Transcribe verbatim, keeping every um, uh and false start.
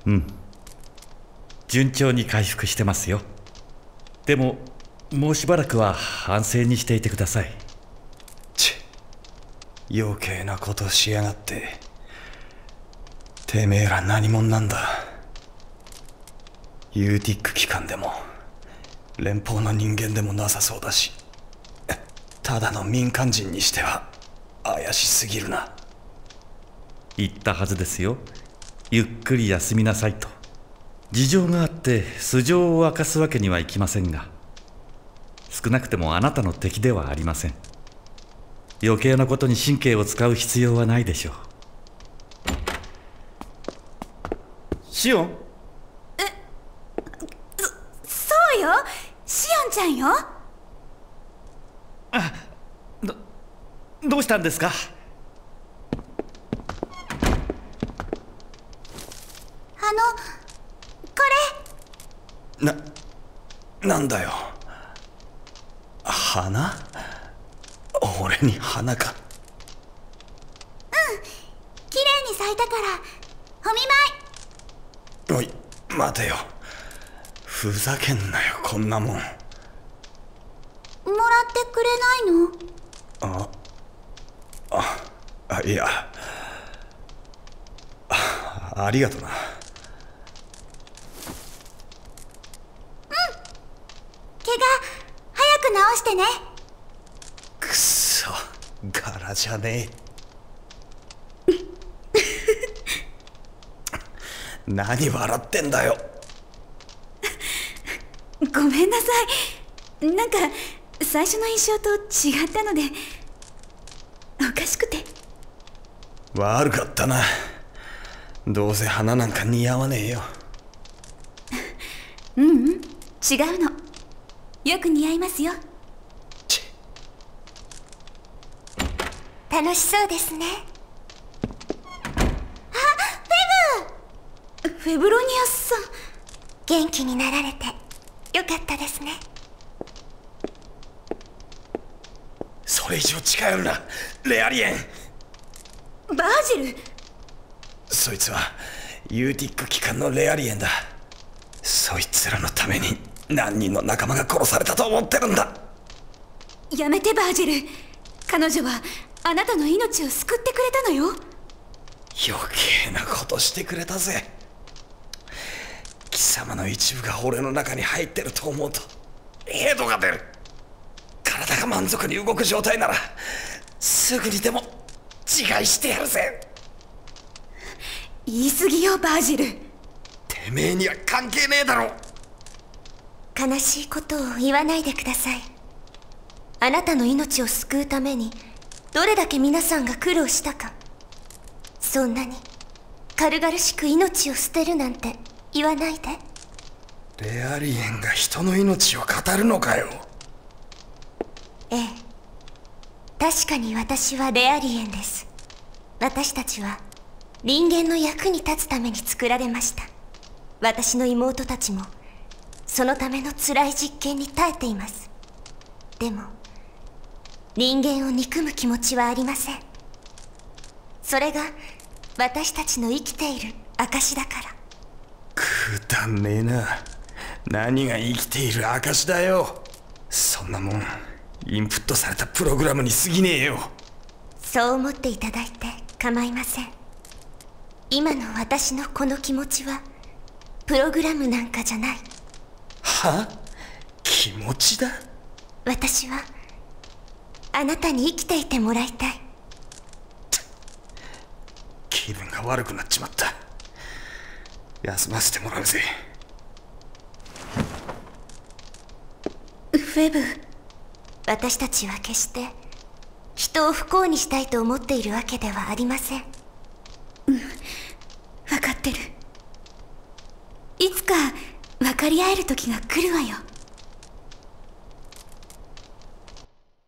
うん、順調に回復してますよ。でももうしばらくは安静にしていてください。 ち余計なことしやがって。てめえら何者なんだ。ユーティック機関でも連邦の人間でもなさそうだし、ただの民間人にしては怪しすぎるな。 言ったはずですよ、ゆっくり休みなさいと。事情があって素性を明かすわけにはいきませんが、少なくてもあなたの敵ではありません。余計なことに神経を使う必要はないでしょう。シオン。 え、そ、そうよ、シオンちゃんよ。 あ、ど、どうしたんですか？ あの、これ。な、なんだよ。花？俺に花か。 うん、綺麗に咲いたからお見舞い。 おい、待てよ。ふざけんなよ、こんなもん。もらってくれないの？ あ、あ、あ、いや、あ、ありがとな。うん、 怪我早く治してね。 くそ、柄じゃねえ。何笑ってんだよ。 ごめんなさい、なんか最初の印象と違ったのでおかしくて。 悪かったな。どうせ花なんか似合わねえよ。 ううん、違うの。よく似合いますよ。楽しそうですね。あ、フェブ！フェブロニアスさん、元気になられてよかったですね。 それ以上近寄るな、レアリエン。 バージル。 そいつはユーティック機関のレアリエンだ。そいつらのために何人の仲間が殺されたと思ってるんだ。 やめてバージル、彼女はあなたの命を救ってくれたのよ。 余計なことしてくれたぜ。貴様の一部が俺の中に入ってると思うとヘドが出る。体が満足に動く状態ならすぐにでも自害してやるぜ。 言い過ぎよバージル。 てめえには関係ねえだろ。 悲しいことを言わないでください。あなたの命を救うためにどれだけ皆さんが苦労したか。そんなに軽々しく命を捨てるなんて言わないで。 レアリエンが人の命を語るのかよ。 ええ、確かに私はレアリエンです。私たちは人間の役に立つために作られました。私の妹たちもそのための辛い実験に耐えています。でも人間を憎む気持ちはありません。それが私たちの生きている証だから。 くだんねえな。何が生きている証だよ。そんなもんインプットされたプログラムに過ぎねえよ。 そう思っていただいて構いません。今の私のこの気持ちはプログラムなんかじゃない。 は？気持ちだ。 私はあなたに生きていてもらいたい。 気分が悪くなっちまった。休ませてもらうぜ。 フェブ、私たちは決して人を不幸にしたいと思っているわけではありません。うん、分かってる。いつか分かり合える時が来るわよ。